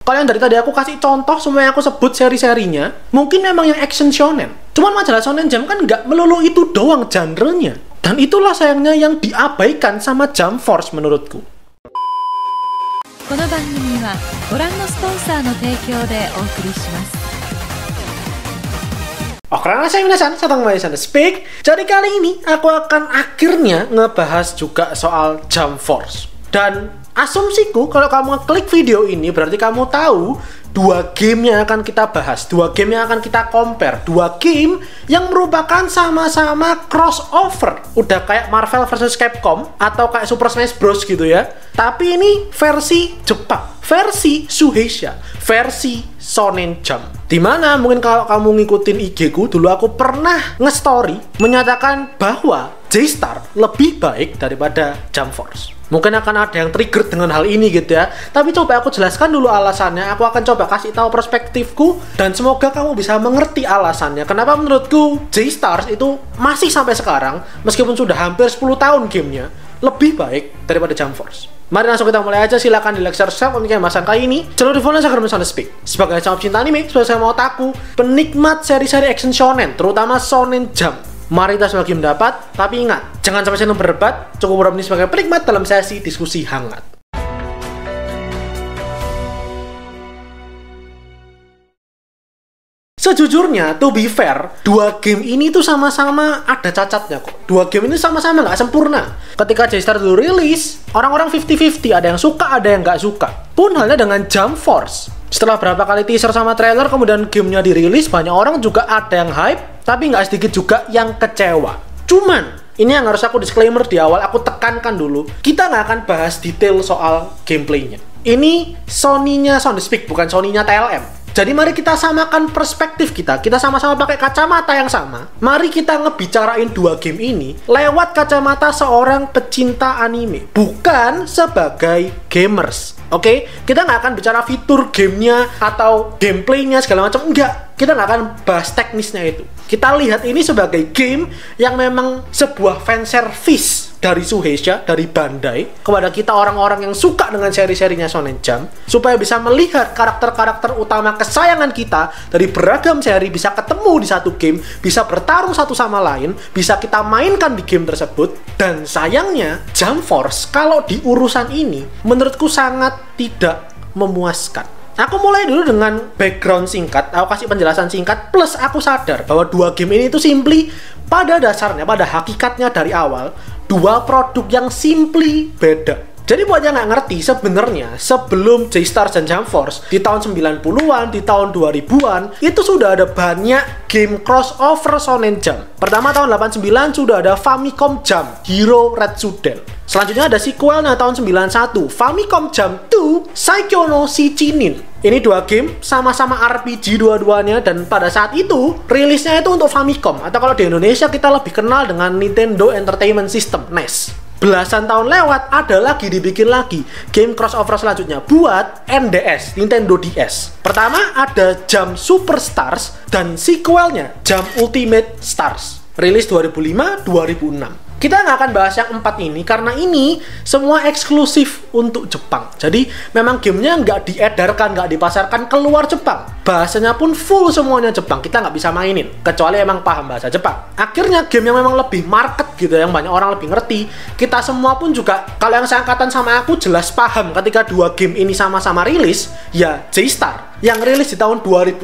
Kalau yang dari tadi aku kasih contoh, semua yang aku sebut seri-serinya, mungkin memang yang action shonen. Cuman majalah Shonen Jump kan nggak melulu itu doang genre-nya. Dan itulah sayangnya yang diabaikan sama Jump Force menurutku. この番組はご覧のスポンサーの提供でお送りします。 Karena saya minasan, Satang Mayasan Speak. Jadi kali ini aku akan akhirnya ngebahas juga soal Jump Force. Dan asumsiku kalau kamu klik video ini berarti kamu tahu dua game yang akan kita bahas, dua game yang akan kita compare, dua game yang merupakan sama-sama crossover. Udah kayak Marvel vs Capcom atau kayak Super Smash Bros gitu ya. Tapi ini versi Jepang, versi Shueisha, versi Shonen Jump. Dimana mungkin kalau kamu ngikutin IG ku, dulu aku pernah nge-story menyatakan bahwa J-Star lebih baik daripada Jump Force. Mungkin akan ada yang trigger dengan hal ini gitu ya. Tapi coba aku jelaskan dulu alasannya. Aku akan coba kasih tahu perspektifku dan semoga kamu bisa mengerti alasannya. Kenapa menurutku J-Stars itu masih sampai sekarang, meskipun sudah hampir 10 tahun gamenya, lebih baik daripada Jump Force. Mari langsung kita mulai aja, silakan di like, share, subscribe untuk pembahasan kali ini. Channel di follow Instagram Mayasan Speak. Sebagai channel cinta anime, sebagai saya mau otaku, penikmat seri-seri action shonen, terutama Shonen Jump. Mari kita sebagai mendapat, tapi ingat, jangan sampai channel berdebat, cukup berani sebagai penikmat dalam sesi diskusi hangat. Sejujurnya, to be fair, dua game ini tuh sama-sama ada cacatnya kok. Dua game ini sama-sama nggak sempurna. Ketika J-Star dulu rilis, orang-orang 50-50, ada yang suka, ada yang nggak suka. Pun halnya dengan Jump Force. Setelah berapa kali teaser sama trailer, kemudian gamenya dirilis, banyak orang juga ada yang hype, tapi nggak sedikit juga yang kecewa. Cuman, ini yang harus aku disclaimer di awal, aku tekankan dulu, kita nggak akan bahas detail soal gameplaynya. Ini Sony-nya Sound Speak, bukan Sony-nya TLM. Jadi mari kita samakan perspektif kita sama-sama pakai kacamata yang sama. Mari kita ngebicarain dua game ini lewat kacamata seorang pecinta anime, bukan sebagai gamers. Oke? Kita nggak akan bicara fitur gamenya atau gameplaynya segala macam, enggak. Kita nggak akan bahas teknisnya itu. Kita lihat ini sebagai game yang memang sebuah fanservice dari Shueisha, dari Bandai, kepada kita orang-orang yang suka dengan seri-serinya Shonen Jump, supaya bisa melihat karakter-karakter utama kesayangan kita dari beragam seri bisa ketemu di satu game, bisa bertarung satu sama lain, bisa kita mainkan di game tersebut. Dan sayangnya, Jump Force kalau di urusan ini menurutku sangat tidak memuaskan. Aku mulai dulu dengan background singkat, aku kasih penjelasan singkat, plus aku sadar bahwa dua game ini itu simply pada dasarnya, pada hakikatnya dari awal, dua produk yang simply beda. Jadi buat yang nggak ngerti, sebenarnya sebelum J-Stars dan Jump Force di tahun 90-an, di tahun 2000-an, itu sudah ada banyak game crossover Shonen Jump. Pertama tahun 89 sudah ada Famicom Jump, Hero Retsuden. Selanjutnya ada sequelnya tahun 91, Famicom Jump 2, Saikyo no Shichinin. Ini dua game sama-sama RPG dua-duanya, dan pada saat itu rilisnya itu untuk Famicom, atau kalau di Indonesia kita lebih kenal dengan Nintendo Entertainment System, NES. Belasan tahun lewat, ada lagi dibikin lagi game crossover selanjutnya buat NDS, Nintendo DS. Pertama ada Jump Super Stars dan sequelnya Jump Ultimate Stars, rilis 2005-2006. Kita nggak akan bahas yang 4 ini karena ini semua eksklusif untuk Jepang. Jadi memang gamenya nggak diedarkan, nggak dipasarkan keluar Jepang. Bahasanya pun full semuanya Jepang. Kita nggak bisa mainin kecuali emang paham bahasa Jepang. Akhirnya game yang memang lebih market gitu, yang banyak orang lebih ngerti. Kita semua pun juga, kalau yang seangkatan sama aku jelas paham ketika dua game ini sama-sama rilis, ya J-Star yang rilis di tahun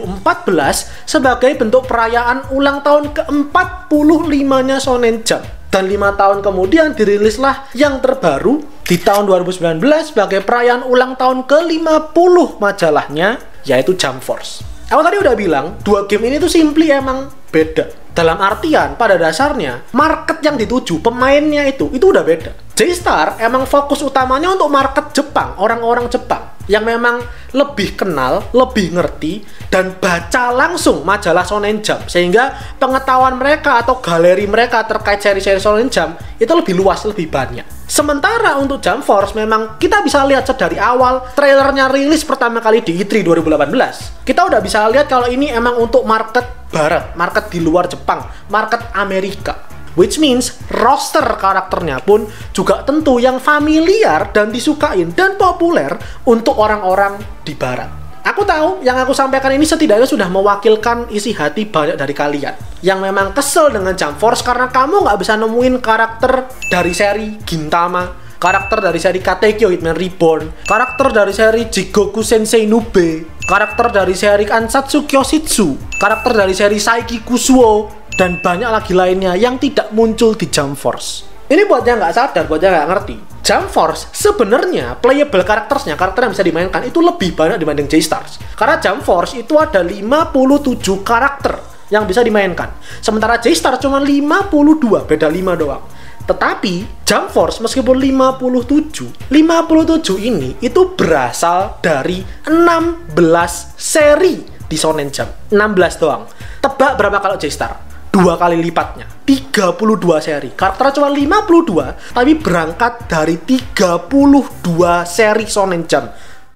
2014 sebagai bentuk perayaan ulang tahun ke-45-nya Shonen Jump. Dan 5 tahun kemudian dirilislah yang terbaru di tahun 2019 sebagai perayaan ulang tahun ke-50 majalahnya, yaitu Jump Force. Aku tadi udah bilang, dua game ini tuh simply emang beda. Dalam artian, pada dasarnya, market yang dituju, pemainnya itu udah beda. J-Star emang fokus utamanya untuk market Jepang, orang-orang Jepang yang memang lebih kenal, lebih ngerti, dan baca langsung majalah Shonen Jump, sehingga pengetahuan mereka atau galeri mereka terkait seri-seri Shonen Jump itu lebih luas, lebih banyak. Sementara untuk Jump Force memang kita bisa lihat dari awal trailernya rilis pertama kali di E3 2018. Kita udah bisa lihat kalau ini emang untuk market barat, market di luar Jepang, market Amerika. Which means roster karakternya pun juga tentu yang familiar dan disukain dan populer untuk orang-orang di barat. Aku tahu yang aku sampaikan ini setidaknya sudah mewakilkan isi hati banyak dari kalian yang memang kesel dengan Jump Force karena kamu nggak bisa nemuin karakter dari seri Gintama, karakter dari seri Katekyo Hitman Reborn, karakter dari seri Jigoku Sensei Nube, karakter dari seri Ansatsu Kyoshitsu, karakter dari seri Saiki Kusuo, dan banyak lagi lainnya yang tidak muncul di Jump Force. Ini buat yang nggak sadar, buat yang nggak ngerti. Jump Force sebenarnya playable karakternya, karakter yang bisa dimainkan itu lebih banyak dibanding J-Stars. Karena Jump Force itu ada 57 karakter yang bisa dimainkan. Sementara J-Stars cuma 52, beda 5 doang. Tetapi Jump Force meskipun 57 ini itu berasal dari 16 seri di Shonen Jump. 16 doang. Tebak berapa kalau J-Star? 2 kali lipatnya, 32 seri. Karakternya cuma 52, tapi berangkat dari 32 seri Shonen Jump.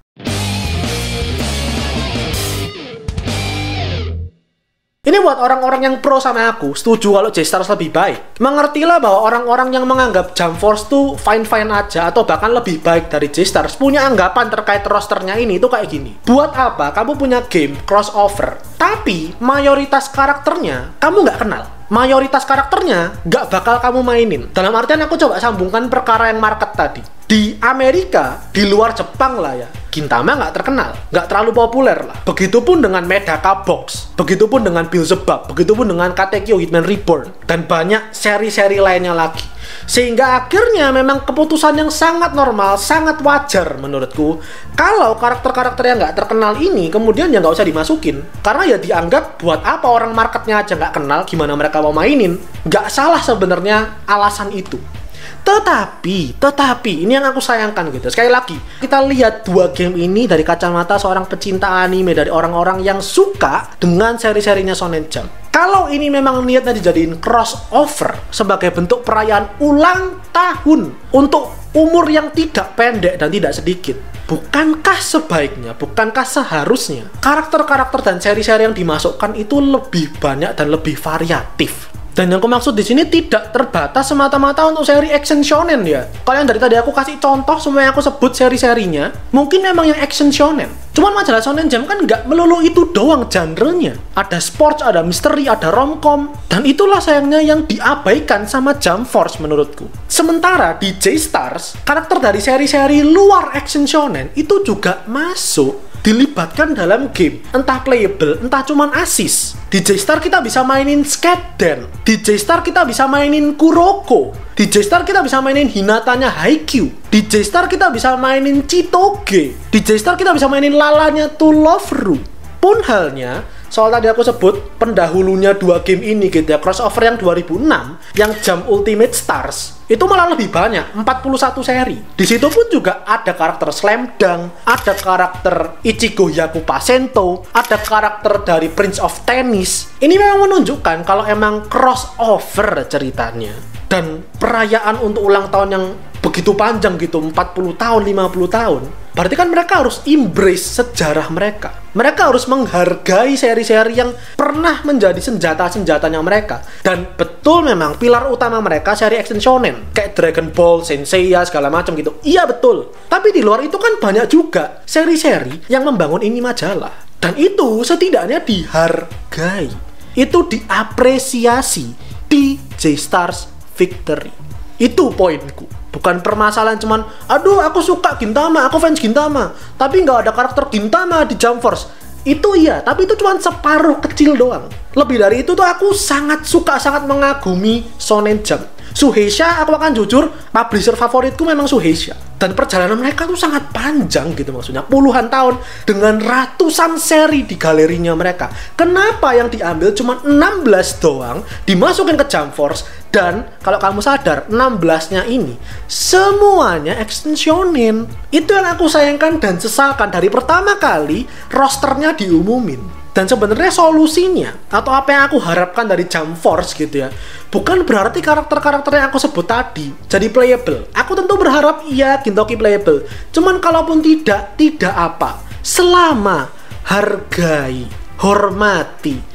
Ini buat orang-orang yang pro sama aku, setuju kalau J-Stars lebih baik. Mengertilah bahwa orang-orang yang menganggap Jump Force tuh fine-fine aja, atau bahkan lebih baik dari J-Stars, punya anggapan terkait rosternya ini tuh kayak gini. Buat apa kamu punya game crossover, tapi mayoritas karakternya kamu nggak kenal? Mayoritas karakternya nggak bakal kamu mainin. Dalam artian aku coba sambungkan perkara yang market tadi. Di Amerika, di luar Jepang lah ya, Gintama nggak terkenal, nggak terlalu populer lah. Begitupun dengan Medaka Box, begitupun dengan Beelzebub, begitupun dengan Katekyo Hitman Reborn, dan banyak seri-seri lainnya lagi. Sehingga akhirnya memang keputusan yang sangat normal, sangat wajar menurutku, kalau karakter-karakter yang nggak terkenal ini kemudian ya nggak usah dimasukin. Karena ya dianggap buat apa orang marketnya aja nggak kenal, gimana mereka mau mainin. Nggak salah sebenarnya alasan itu. Tetapi ini yang aku sayangkan gitu. Sekali lagi, kita lihat 2 game ini dari kacamata seorang pecinta anime, dari orang-orang yang suka dengan seri-serinya Shonen Jump. Kalau ini memang niatnya dijadiin crossover sebagai bentuk perayaan ulang tahun untuk umur yang tidak pendek dan tidak sedikit, bukankah sebaiknya, bukankah seharusnya karakter-karakter dan seri-seri yang dimasukkan itu lebih banyak dan lebih variatif? Dan yang aku maksud di sini tidak terbatas semata-mata untuk seri action shonen ya. Kalau yang dari tadi aku kasih contoh semua yang aku sebut seri-serinya, mungkin memang yang action shonen. Cuman majalah Shonen Jump kan nggak melulu itu doang genrenya. Ada sports, ada misteri, ada romcom. Dan itulah sayangnya yang diabaikan sama Jump Force menurutku. Sementara di J-Stars, karakter dari seri-seri luar action shonen itu juga masuk, dilibatkan dalam game, entah playable, entah cuman assist. Di J-Star kita bisa mainin Skatden, di J-Star kita bisa mainin Kuroko, di J-Star kita bisa mainin Hinatanya Haikyuu, di J-Star kita bisa mainin Chitoge, di J-Star kita bisa mainin Lalanya To Love Ru. Pun halnya, soal tadi aku sebut pendahulunya 2 game ini gitu ya, crossover yang 2006, yang Jump Ultimate Stars, itu malah lebih banyak, 41 seri. Di situ pun juga ada karakter Slam Dunk, ada karakter Ichigo Yakupa Sento, ada karakter dari Prince of Tennis. Ini memang menunjukkan kalau emang crossover ceritanya. Dan perayaan untuk ulang tahun yang begitu panjang gitu, 40 tahun, 50 tahun, berarti kan mereka harus embrace sejarah mereka. Mereka harus menghargai seri-seri yang pernah menjadi senjata-senjatanya mereka. Dan betul memang pilar utama mereka seri action shonen, kayak Dragon Ball, Senseiya, segala macam gitu. Iya betul. Tapi di luar itu kan banyak juga seri-seri yang membangun ini majalah. Dan itu setidaknya dihargai. Itu diapresiasi di J-Stars Victory. Itu poinku. Bukan permasalahan cuman, aduh aku suka Gintama, aku fans Gintama, tapi nggak ada karakter Gintama di Jump Force. Itu iya, tapi itu cuma separuh kecil doang. Lebih dari itu tuh aku sangat suka, sangat mengagumi Shonen Jump. Shueisha, aku akan jujur, publisher favoritku memang Shueisha. Dan perjalanan mereka tuh sangat panjang gitu, maksudnya puluhan tahun dengan ratusan seri di galerinya mereka. Kenapa yang diambil cuma 16 doang dimasukin ke Jump Force? Dan kalau kamu sadar, 16-nya ini semuanya action shonen. Itu yang aku sayangkan dan sesalkan dari pertama kali rosternya diumumin. Dan sebenarnya solusinya, atau apa yang aku harapkan dari Jump Force gitu ya, bukan berarti karakter-karakter yang aku sebut tadi jadi playable. Aku tentu berharap iya Gintoki playable. Cuman kalaupun tidak apa. Selama hargai, hormati,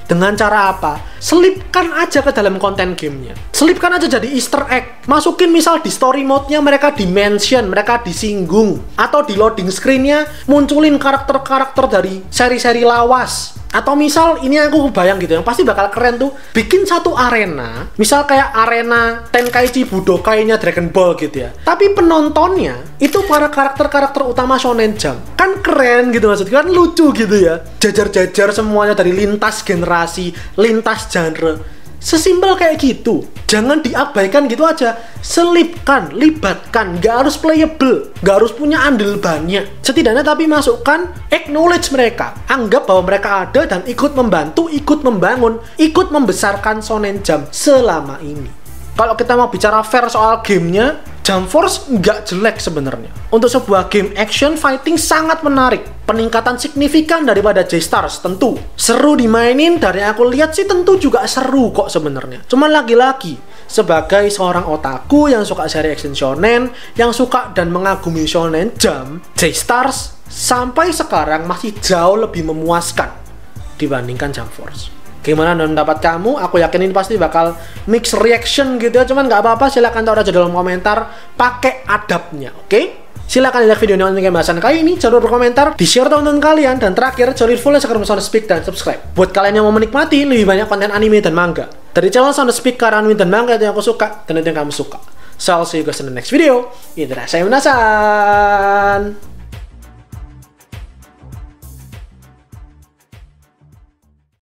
Dengan cara apa? Selipkan aja ke dalam konten gamenya. Selipkan aja jadi easter egg. Masukin misal di story mode-nya mereka di-mention, mereka disinggung. Atau di loading screen-nya munculin karakter-karakter dari seri-seri lawas. Atau misal, ini aku bayang gitu, yang pasti bakal keren tuh, bikin satu arena, misal kayak arena Tenkaichi Budokai-nya Dragon Ball gitu ya. Tapi penontonnya, itu para karakter-karakter utama Shonen Jump. Kan keren gitu maksudnya, kan lucu gitu ya. Jajar-jajar semuanya dari lintas generasi, lintas genre. Sesimpel kayak gitu. Jangan diabaikan gitu aja. Selipkan, libatkan. Nggak harus playable, nggak harus punya andil banyak. Setidaknya tapi masukkan, acknowledge mereka. Anggap bahwa mereka ada dan ikut membantu, ikut membangun, ikut membesarkan Shonen Jump selama ini. Kalau kita mau bicara fair soal gamenya, Jump Force nggak jelek sebenarnya. Untuk sebuah game action fighting sangat menarik. Peningkatan signifikan daripada J-Stars tentu. Seru dimainin, dari yang aku lihat sih tentu juga seru kok sebenarnya. Cuman lagi-lagi, sebagai seorang otaku yang suka seri action shonen, yang suka dan mengagumi Shonen Jump, J-Stars sampai sekarang masih jauh lebih memuaskan dibandingkan Jump Force. Gimana pendapat kamu? Aku yakin ini pasti bakal mix reaction gitu ya. Cuman nggak apa-apa, silahkan taruh aja dalam komentar. Pakai adabnya, oke? Silahkan lihat video ini untuk pembahasan kali ini. Jangan lupa berkomentar, di-share tonton kalian. Dan terakhir, jangan lupa follow Soundspeak dan subscribe. Buat kalian yang mau menikmati lebih banyak konten anime dan manga dari channel Soundspeak, karena anime dan manga itu yang aku suka dan itu yang kamu suka. So, I'll see you guys in the next video. Itra, saya Minasan.